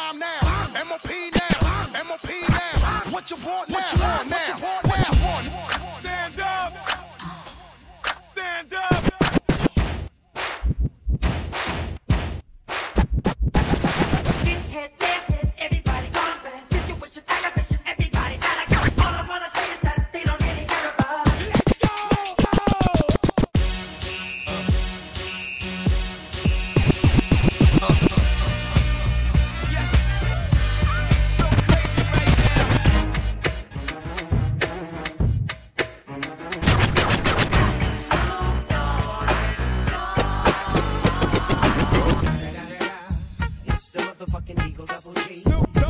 time now. MOP now. MOP now. What you want now? What you want now? What you want? Stand up. Stand up. Everybody gone bad. Situation, aggravation, everybody gotta go. All I wanna say is that they don't really care about us. Let's go! Yes. So crazy right It's the motherfucking Eagle Double G. Snoop Dogg.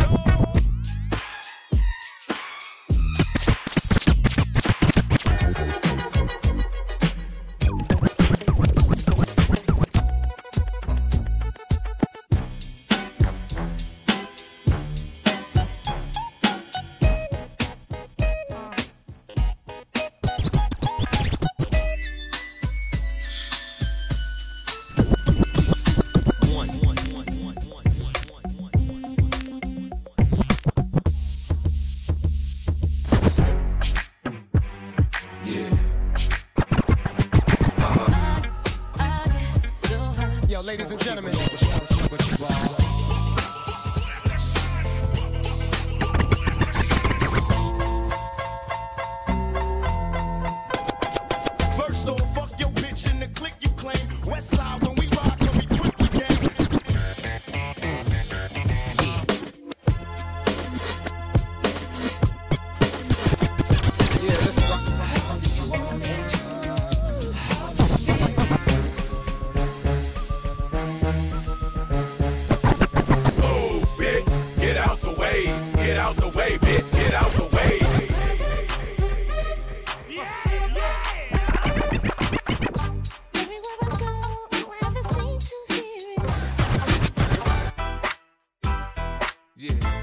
Yo, ladies and gentlemen. First off, fuck your bitch and the click you claim. West side when we ride, when we quick we gang. Yeah, let's rock. Oh, bitch, get out the way. Get out the way, bitch, get out the way. Everywhere I go, whoever seem to hear it. Yeah.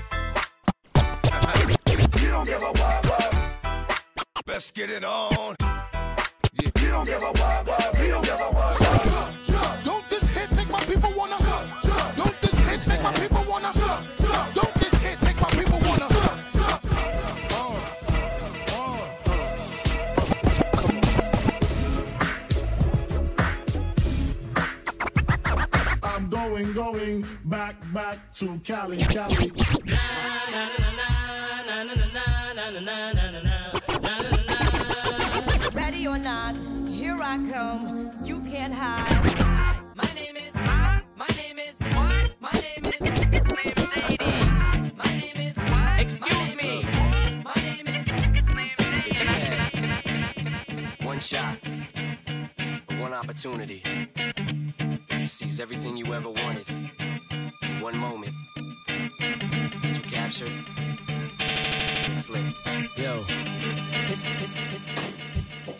You don't give a what. Let's get it on. You don't give a what. You don't give a what. Don't this hit make my people wanna? Don't this hit make my people wanna? Don't this hit make my people wanna? I'm going back to Cali. Ready or not, here I come. You can't hide. My name is. My name is. My name is. Lady. My name is. Excuse me. My name is. One shot, one opportunity to seize everything you ever wanted in one moment that you captured. It's lit. Yo.